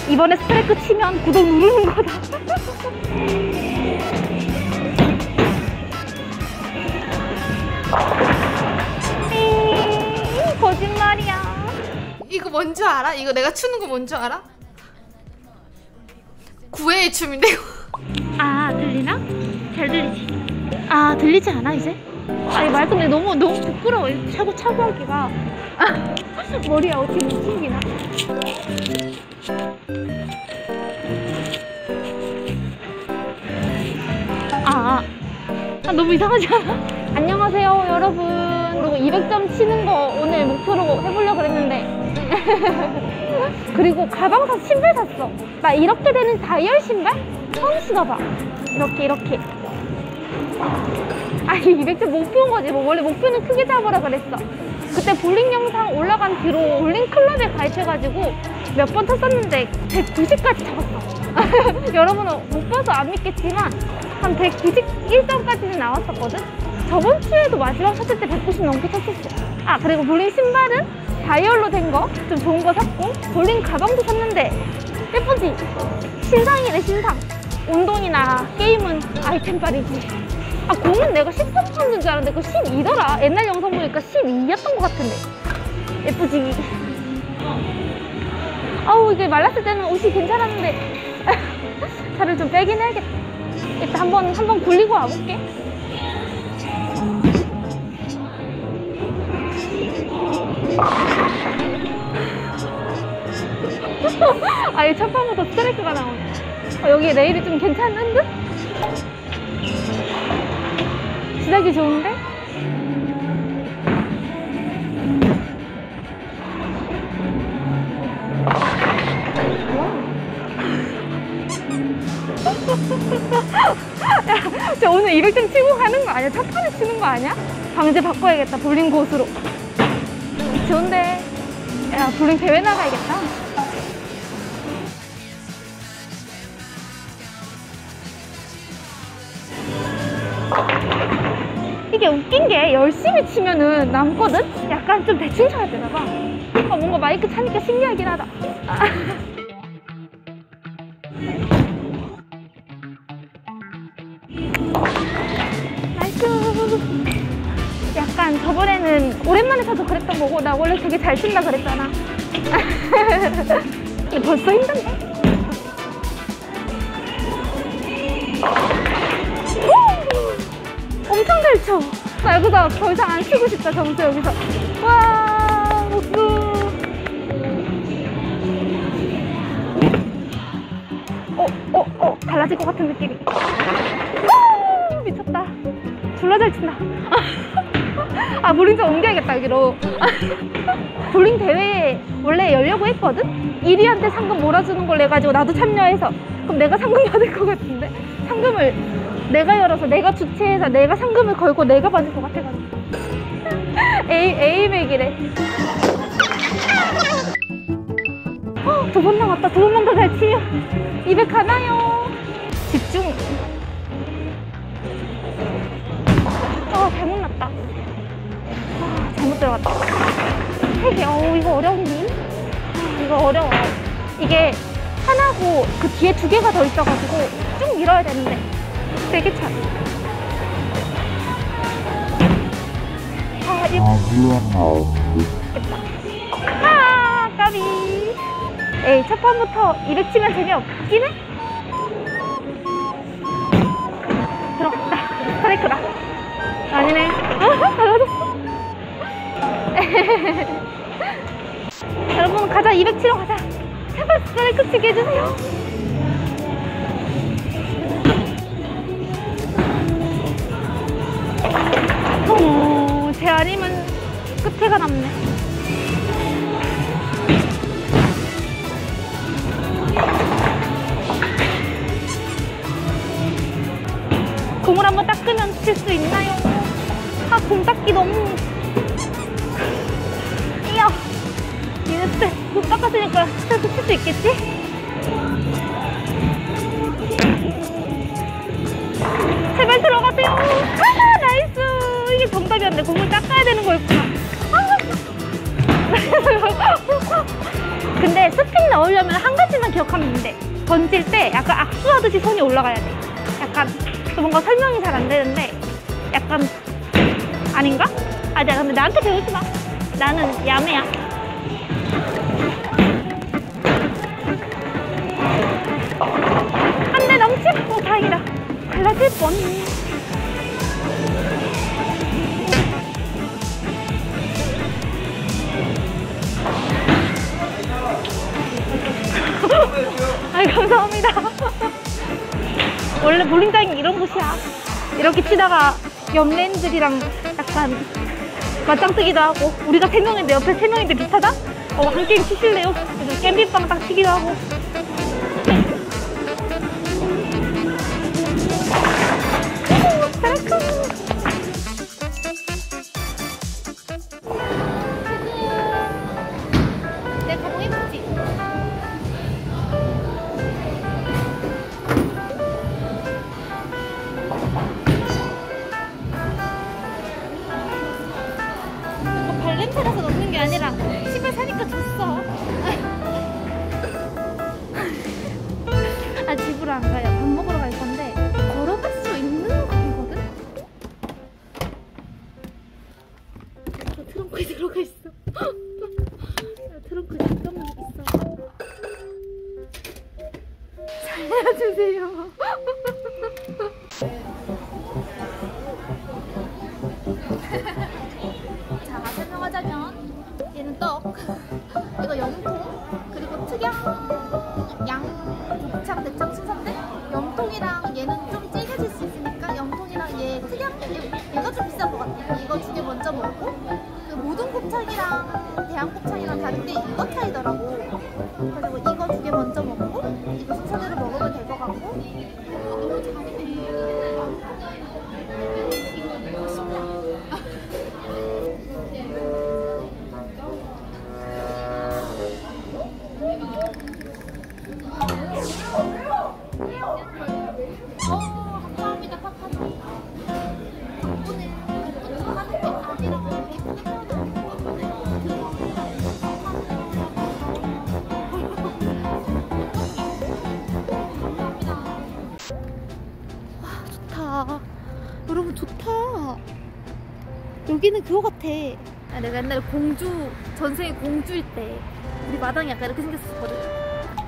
이번에 스트라이크 치면 구독 누르는 거다. 거짓말이야. 이거 뭔지 알아? 이거 내가 추는 거 뭔지 알아? 구애의 춤인데. 아, 들리나? 잘 들리지? 아, 들리지 않아 이제? 아니 말 근데 너무 부끄러워. 차고 하기가. 머리야 어떻게 못 숨기나? 너무 이상하지 않아? 안녕하세요 여러분. 그리고 200점 치는 거 오늘 목표로 해보려고 그랬는데 그리고 가방 샀어. 신발 샀어. 나 이렇게 되는 다이얼 신발? 처음 신어봐. 이렇게 아니 200점 목표인 거지. 뭐 원래 목표는 크게 잡으라 그랬어. 그때 볼링 영상 올라간 뒤로 볼링 클럽에 가입해가지고 몇 번 탔었는데 190까지 잡았어. 여러분은 못 봐서 안 믿겠지만 한 191점까지는 나왔었거든? 저번 주에도 마지막 탔을 때 190 넘게 탔었어. 아, 그리고 볼링 신발은 다이얼로 된 거 좀 좋은 거 샀고, 볼링 가방도 샀는데 예쁘지? 신상이래 신상. 운동이나 게임은 아이템빨이지. 아, 공은 내가 13파운드인 줄 알았는데 그거 12더라. 옛날 영상 보니까 12였던 것 같은데. 예쁘지? 아우, 이게 말랐을 때는 옷이 괜찮았는데 살을 좀 빼긴 해야겠다. 일단 한번 굴리고 와볼게. 아니 첫 판부터 스트라이크가 나오네. 여기 레일이 좀 괜찮은 듯? 시작이 좋은데? 야, 저 오늘 200점 치고 가는 거 아니야? 첫 판에 치는 거 아니야? 방제 바꿔야겠다. 볼링 고수로. 좋은데. 야, 볼링 대회 나가야겠다. 이게 웃긴 게 열심히 치면은 남거든? 약간 좀 대충 쳐야 되나 봐. 뭔가 마이크 차니까 신기하긴 하다. 나이스. 약간 저번에는 오랜만에 쳐서 그랬던 거고, 나 원래 되게 잘 친다 그랬잖아. 벌써 힘든데? 엄청 잘 쳐. 나 여기서 더 이상 안 치고 싶다. 점수 여기서. 와, 목수. 달라질 것 같은 느낌이. 미쳤다. 졸라 잘 친다. 아, 볼링 좀 옮겨야겠다 여기로. 볼링 대회에 원래 열려고 했거든? 1위한테 상금 몰아주는 걸로 해가지고 나도 참여해서. 그럼 내가 상금 받을 것 같은데? 상금을 내가 열어서 내가 주최해서 내가 상금을 걸고 내가 받을 것 같아가지고. A맥이래. 두 번 남았다. 두 번만 더 잘 치면 200 가나요? 집중. 잘못 났다. 잘못 들어갔다. 3개. 이거 어려운데? 이거 어려워. 이게 하나고 그 뒤에 2개가 더 있어가지고 쭉 밀어야 되는데 되게 차. 까비. 에이, 첫 판부터 200 치면 재미없긴 해? 들어갔다. 스트라이크다. 아니네. 달라졌어. 여러분, 가자. 200 치러 가자. 제발 스트라이크 치게 해주세요. 제 아니면 끝에가 남네. 공을 한번 닦으면 칠 수 있나요? 아, 공 닦기 너무. 이야. 이제 공 닦았으니까 스트레스 칠 수 있겠지? 제발 들어가세요. 아, 나이스. 이게 정답이었네. 공을 닦아야 되는 거였구나. 근데 스핀 넣으려면 한 가지만 기억하면 있는데 던질 때 약간 악수하듯이 손이 올라가야 돼. 약간 뭔가 설명이 잘 안 되는데 약간 아닌가? 아, 내가 근데 나한테 배우지 마. 나는 야매야. 한 대 넘치? 다행이다. 갈라질 뻔. 아이, 감사합니다. 원래 볼링장이 이런 곳이야. 이렇게 치다가 옆레인들이랑 약간 맞짱 뜨기도 하고, 우리가 3명인데 옆에 3명인데 비슷하다? 한 게임 치실래요? 그래서 겜비빵 딱 치기도 하고. 내 가방 예쁘지? 발냄새라서 넣는 게 아니라 신발 사니까 줬어. 아, 집으로 안 가요. 밥 먹으러 갈 건데 걸어갈 수 있는 거리거든? 저 트렁크에 들어가 있어. 트렁크에 잠깐만 있어. 살려주세요. 자, 설명하자면 얘는 떡, 이거 염통, 그리고 특양 양 곱창 대창 순서인데 염통이랑 얘는 좀 질겨질 수 있으니까 염통이랑 얘 특양 얘가 좀 비싼 것 같아. 이거 두 개 먼저 먹고 그 모든 곱창이랑 대양 곱창이랑 다른데 이거 차이더라고. 그리고 이거 두 개 먼저 먹고 이거 순서대로 먹으면 될 것 같고. 너무 잘해. 감사합니다. 팍팍. 덕분에 하는 게 아니라고 예쁘게 와, 좋다. 여러분, 좋다. 여기는 그거 같아. 아, 내가 옛날에 공주, 전생에 공주일 때 우리 마당이 약간 이렇게 생겼었거든.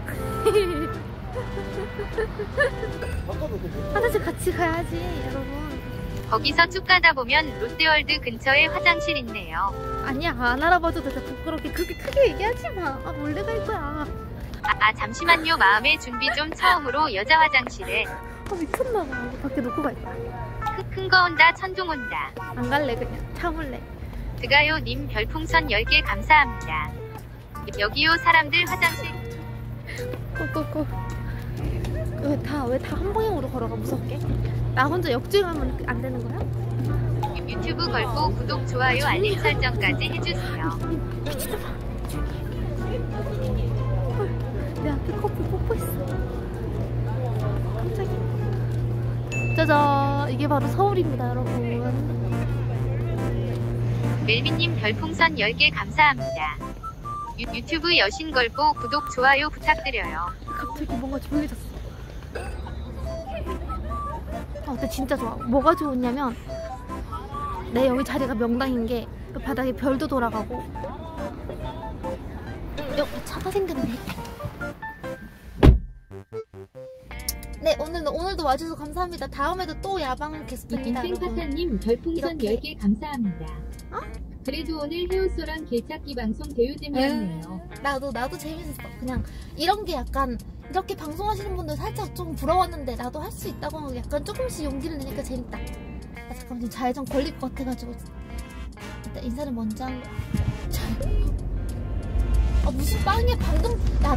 화장실 같이 가야지, 여러분. 거기서 쭉 가다 보면 롯데월드 근처에 화장실 있네요. 아니야, 안 알아봐도 돼. 부끄럽게 그렇게 크게 얘기하지 마. 아, 몰래 갈 거야. 잠시만요. 마음의 준비 좀. 처음으로 여자 화장실에. 아, 미쳤나봐. 밖에 놓고 갈까? 큰 거 온다. 천둥 온다. 안 갈래, 그냥. 참을래. 드가요 님 별풍선 10개 감사합니다. 여기요 사람들 화장실. 꼬꼬꼬. 왜 다 한 방향으로 걸어가, 무섭게? 나 혼자 역주행하면 안 되는 거야? 유튜브 걸고 구독, 좋아요, 알림 설정까지 해주세요. 내 앞에 커플 뽀뽀했어. 깜짝이야. 짜잔, 이게 바로 서울입니다, 여러분. 멜미님 별풍선 10개 감사합니다. 유튜브 여신 걸고 구독, 좋아요 부탁드려요. 갑자기 뭔가 조용해졌어. 근데 진짜 좋아. 뭐가 좋으냐면 내 여기 자리가 명당인 게 그 바닥에 별도 돌아가고 옆에 차가 생겼네. 네, 오늘도 와주셔서 감사합니다. 다음에도 또 야방을 계속됩니다. 인생파타님 별풍선 이렇게. 10개 감사합니다. 그래도 오늘 헤어소랑 길찾기 방송 대유잼이었네요. 나도 재밌었어. 그냥 이런 게 약간 이렇게 방송하시는 분들 살짝 좀 부러웠는데 나도 할 수 있다고 약간 조금씩 용기를 내니까 재밌다. 아, 잠깐만, 지금 좌회전 걸릴 것 같아가지고 일단 인사를 먼저 하고. 무슨 빵이야. 방금 나